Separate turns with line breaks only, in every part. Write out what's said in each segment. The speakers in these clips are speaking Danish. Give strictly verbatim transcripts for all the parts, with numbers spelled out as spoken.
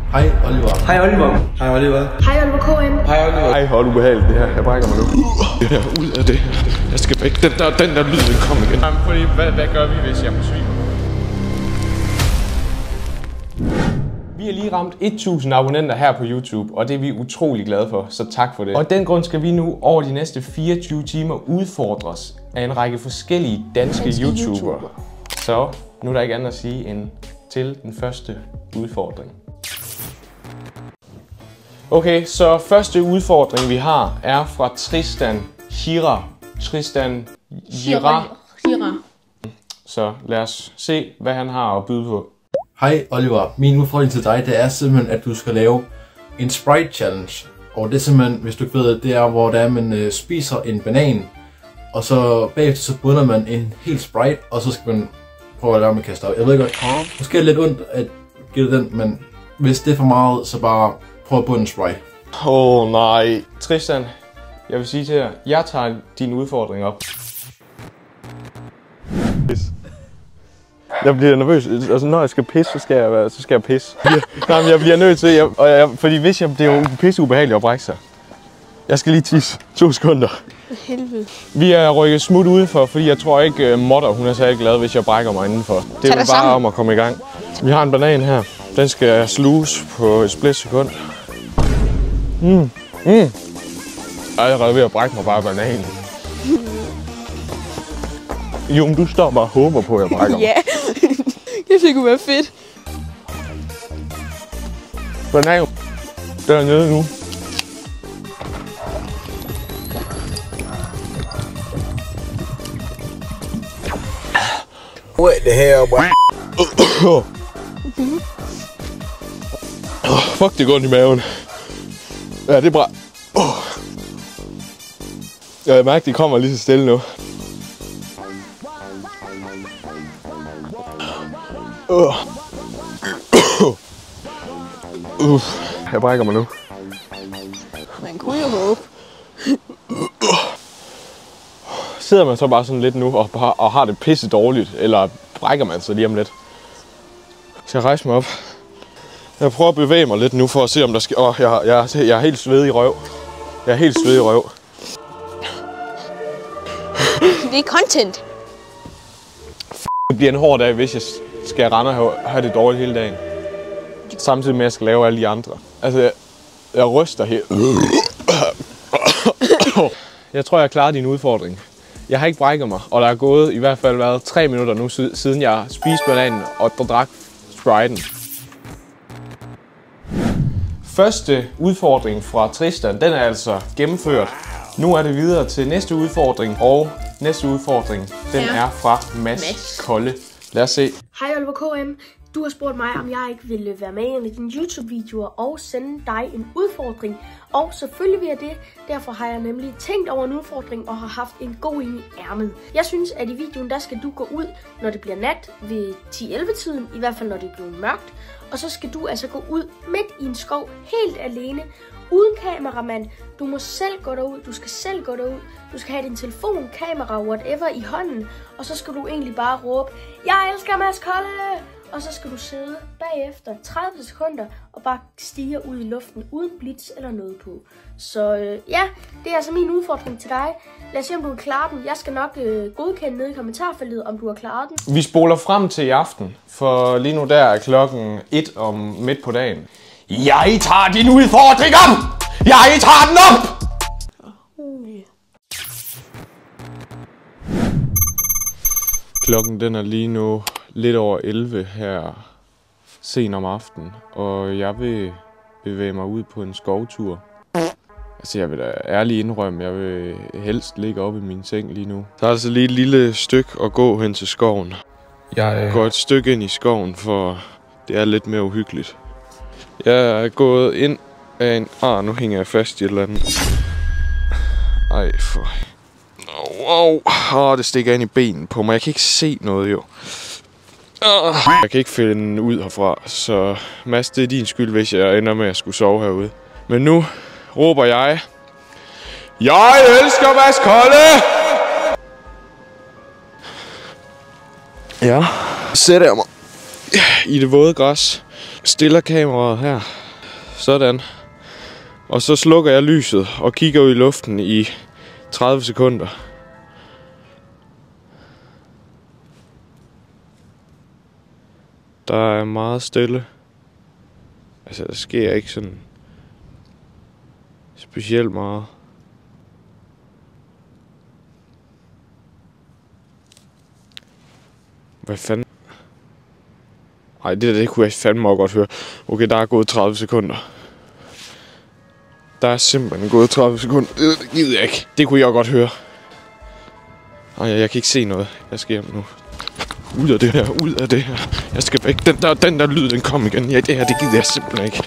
Hej Oliver.
Hej Oliver.
Hej Oliver.
Hej Oliver K M.
Hej Oliver.
Ej, hvor er det ubehageligt det her. Jeg brækker mig nu. Det der, ud af det her. Jeg skal væk. Den der, den der lyd, den kommer igen. Jamen, fordi, hvad, hvad gør vi, hvis jeg besvimer? Vi har lige ramt tusind abonnenter her på YouTube, og det er vi utrolig glade for, så tak for det. Og af den grund skal vi nu over de næste fireogtyve timer udfordres af en række forskellige danske, danske YouTubere. YouTuber. Så nu er der ikke andet at sige end til den første udfordring. Okay, så første udfordring vi har er fra Tristan Hira. Tristan Hira.
Hira.
Så lad os se, hvad han har at byde på.
Hej Oliver. Min udfordring til dig, det er simpelthen, at du skal lave en Sprite Challenge. Og det er simpelthen, hvis du ikke ved det, det er, hvor der er, man øh, spiser en banan. Og så bagefter så bunder man en hel Sprite, og så skal man prøve at lade med at kaste op. Jeg ved godt, måske er det lidt ondt at give den, men hvis det er for meget, så bare prøv at bunde en Sprite.
Åh oh, nej. Tristan, jeg vil sige til jer, jeg tager din udfordring op. Jeg bliver nervøs. Altså, når jeg skal pisse, så skal jeg, så skal jeg pisse. Nej, men jeg bliver nødt til, jeg, og jeg, fordi hvis jeg, det er jo pisse ubehageligt at brække sig. Jeg skal lige tisse. To sekunder.
Helvede.
Vi er rykket smut udenfor, fordi jeg tror ikke, uh, Motter, hun er særlig glad, hvis jeg brækker mig indenfor. Det er bare sammen. Om at komme i gang. Vi har en banan her. Den skal sluges på et split sekund. Mm. Mm. Jeg er allerede ved at brække mig bare af bananen. Jo, men du står bare og håber på, at jeg brækker mig.
Ja, det kunne være fedt.
Banan dernede nu.
What the hell, bro?
Oh, fuck, det går ondt i maven. Ja, det er bra. Oh. Jeg mærker, de kommer lige så stille nu. Uh. Uh. Jeg brækker mig nu.
Man kunne jo håbe.
Sidder man så bare sådan lidt nu og, og har det pisse dårligt, eller brækker man sig lige om lidt? Så jeg rejser mig op. Jeg prøver at bevæge mig lidt nu for at se, om der skal... Åh, oh, jeg, jeg, jeg er helt svedig i røv. Jeg er helt svedig i røv.
Det er content.
Det bliver en hård dag, hvis jeg skal rende og have, have det dårligt hele dagen. Samtidig med, at jeg skal lave alle de andre. Altså, jeg, jeg ryster helt. Jeg tror, jeg klarer din udfordring. Jeg har ikke brækket mig, og der er gået i hvert fald været tre minutter nu, siden jeg spiste bananen og drak Spriten. Første udfordring fra Tristan, den er altså gennemført. Nu er det videre til næste udfordring, og næste udfordring, den ja. er fra Mads, Mads Kolde. Lad os se.
Hej Oliver K M. Du har spurgt mig, om jeg ikke ville være med i en af dine YouTube-videoer og sende dig en udfordring. Og selvfølgelig vil jeg det. Derfor har jeg nemlig tænkt over en udfordring og har haft en god en i ærmet. Jeg synes, at i videoen der skal du gå ud, når det bliver nat ved ti elleve tiden. I hvert fald når det bliver mørkt. Og så skal du altså gå ud midt i en skov helt alene. Uden kameramand. Du må selv gå derud. Du skal selv gå derud. Du skal have din telefon, kamera, whatever i hånden. Og så skal du egentlig bare råbe, jeg elsker Mads Kolde! Og så skal du sidde bagefter tredive sekunder og bare stige ud i luften uden blitz eller noget på. Så øh, ja, det er altså min udfordring til dig. Lad os se, om du kan klare den. Jeg skal nok øh, godkende ned i kommentarfeltet, om du har klaret den.
Vi spoler frem til i aften, for lige nu der er klokken et om midt på dagen. Jeg tager din udfordring op! Jeg tager den op! Klokken den er lige nu lidt over elleve her sen om aftenen, og jeg vil bevæge mig ud på en skovtur. Altså jeg vil da ærligt indrømme, jeg vil helst ligge oppe i min seng lige nu. Der er altså lige et lille stykke at gå hen til skoven. Jeg går et stykke ind i skoven, for det er lidt mere uhyggeligt. Jeg er gået ind af en... Ah, nu hænger jeg fast i et eller andet. Ej, for... Wow, oh, det stikker ind i benen på mig. Jeg kan ikke se noget, jo. Uh, jeg kan ikke finde ud herfra, så Mads, det er din skyld, hvis jeg ender med at skulle sove herude. Men nu råber jeg... Jeg elsker Mads Kolde! Ja, sætter jeg mig i det våde græs. Stiller kameraet her. Sådan. Og så slukker jeg lyset og kigger ud i luften i tredive sekunder. Der er meget stille. Altså, der sker ikke sådan specielt meget. Hvad fanden? Ej, det der, det kunne jeg fandme godt høre. Okay, der er gået tredive sekunder. Der er simpelthen gået tredive sekunder. Det, det gider jeg ikke. Det kunne jeg godt høre. Ej, jeg, jeg kan ikke se noget. Jeg skal hjem nu. Ud af det her, ud af det her. Jeg skal væk. Den der, den der lyd, den kom igen. Ja, det her, det gider jeg simpelthen ikke.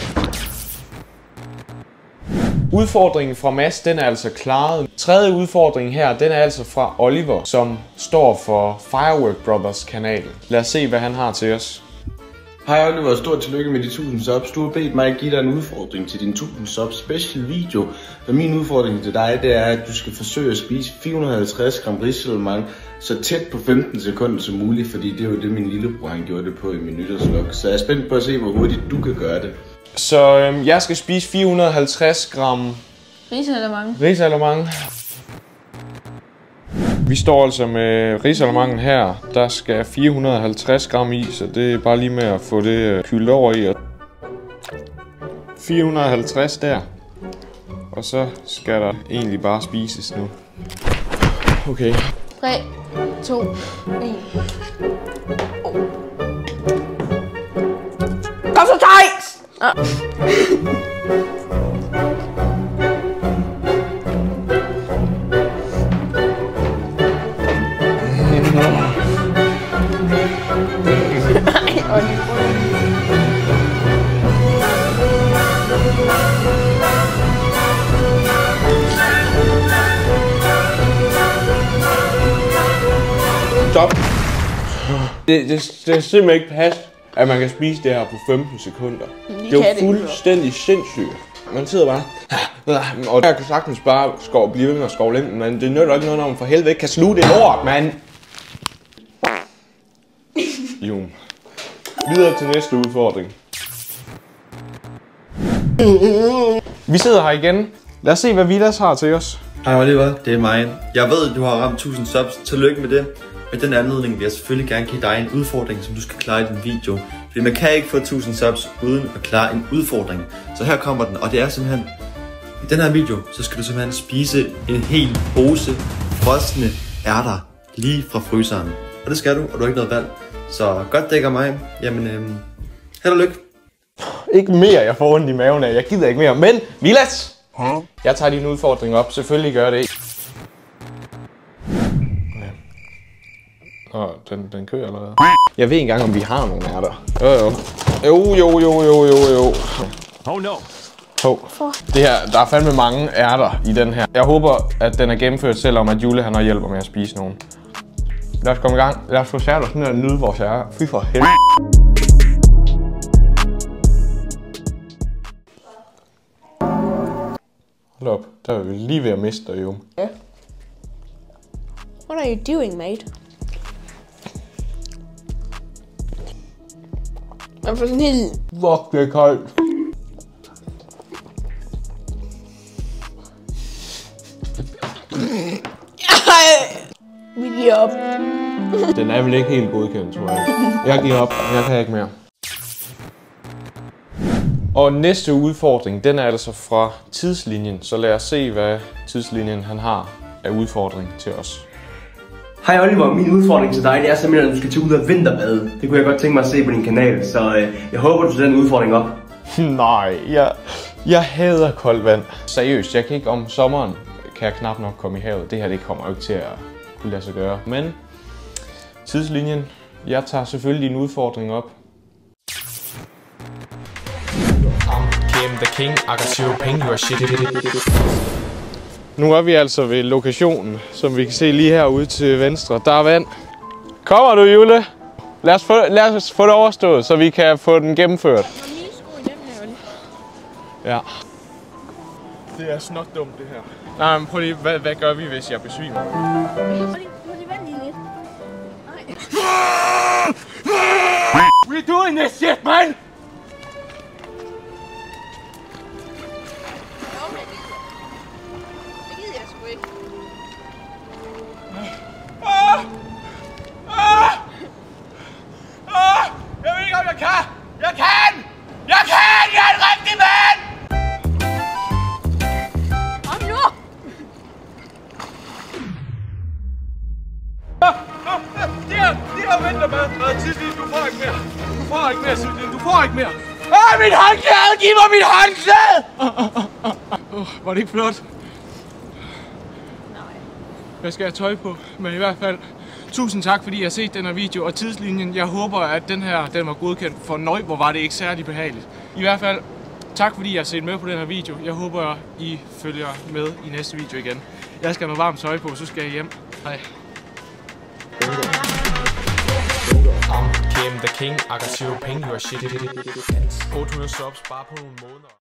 Udfordringen fra Mads, den er altså klaret. Tredje udfordring her, den er altså fra Oliver, som står for Firework Brothers kanalen. Lad os se, hvad han har til os.
Hej Oliver, stort tillykke med de tusind subs. Du har bedt mig at give dig en udfordring til din tusind subs special video. Og min udfordring til dig, det er, at du skal forsøge at spise fire hundrede og halvtreds gram risalemang så tæt på femten sekunder som muligt, fordi det er jo det, min lillebror han gjorde det på i min nytårslog. Så jeg er spændt på at se, hvor hurtigt du kan gøre det.
Så øhm, jeg skal spise fire hundrede og halvtreds gram
risalemang.
risalemang. Vi står altså med risalemangen her. Der skal fire hundrede og halvtreds gram i, så det er bare lige med at få det kyldt over i. fire hundrede og halvtreds der. Og så skal der egentlig bare spises nu. Okay.
tre, to, et. Oh. Kom så, Thijs! Ah.
Stop. Det, det, det er simpelthen ikke passe, at man kan spise det her på femten sekunder. Det, det er jo fuldstændig sindssygt. Man sidder bare, og jeg kan sagtens bare skov, blive ved med at skovle ind, men det nytter ikke noget, når man for helvede ikke kan sluge det lort, mand. Jo. Videre til næste udfordring. Vi sidder her igen. Lad os se, hvad Vilas har til os.
Hej Oliver, det er mig. Jeg ved, du har ramt tusind subs. Tillykke med det. Med den anledning vil jeg selvfølgelig gerne give dig en udfordring, som du skal klare i din video. Fordi man kan ikke få tusind subs uden at klare en udfordring. Så her kommer den, og det er simpelthen... I den her video, så skal du simpelthen spise en hel pose frosne ærter lige fra fryseren. Og det skal du, og du har ikke noget valg. Så godt dækker mig. Jamen, øhm, held og lykke.
Ikke mere, jeg får ondt i maven af. Jeg gider ikke mere. Men, Vilas! Huh? Jeg tager din udfordring op. Selvfølgelig gør det ikke. Åh, den, den kører allerede. Jeg ved ikke engang, om vi har nogle ærter. Jo, jo. Jo, jo, jo, jo, jo, jo. Oh no. Oh. Det her, der er fandme mange ærter i den her. Jeg håber, at den er gennemført, selvom at Jule han har hjælper med at spise nogen. Lad os komme i gang. Lad os få særligt sådan her nyde vores ærter. Fy for helvede. Hold op, der er vi lige ved at miste dig, jo.
Yeah. What are you doing, mate? Jeg får sådan helt...
Fuck, det er koldt.
Vi giver op.
Den er vel ikke helt godkendt, tror jeg. Jeg giver op. Jeg kan ikke mere. Og næste udfordring, den er altså fra tidslinjen. Så lad os se, hvad tidslinjen han har af udfordring til os.
Hej Oliver, min udfordring til dig, det er simpelthen, at du skal til ud af vinterbade. Det kunne jeg godt tænke mig at se på din kanal, så øh, jeg håber, du tager den udfordring op.
Nej, jeg, jeg hader koldt vand. Seriøst, jeg kan ikke om sommeren, kan jeg knap nok komme i havet. Det her, det kommer jo ikke til at kunne lade sig gøre. Men tidslinjen, jeg tager selvfølgelig din udfordring op. I'm the king, I got zero ping, you are shit. Nu er vi altså ved lokationen, som vi kan se lige herude til venstre. Der er vand. Kommer du, Jule? Lad os få, lad os få det overstået, så vi kan få den gennemført. Ja. Det er snot dumt, det her. Nej, men prøv lige, hvad, hvad gør vi, hvis jeg besvimer?
Prøv lige, prøv lige vand lige lidt.
We're doing this shit, man!
mit håndklæde! Giv mig mit håndklæde! Åh, oh, var det ikke flot? Nej. Jeg skal have tøj på, men i hvert fald tusind tak, fordi I har set den her video og tidslinjen. Jeg håber, at den her den var godkendt, for nøj, hvor var det ikke særlig behageligt. I hvert fald tak, fordi I har set med på den her video. Jeg håber, I følger med i næste video igen. Jeg skal have noget varmt tøj på, så skal jeg hjem. Hej.
I'm Kim the King, I got zero ping, you are shit. otte hundrede subs bare på nogle måneder.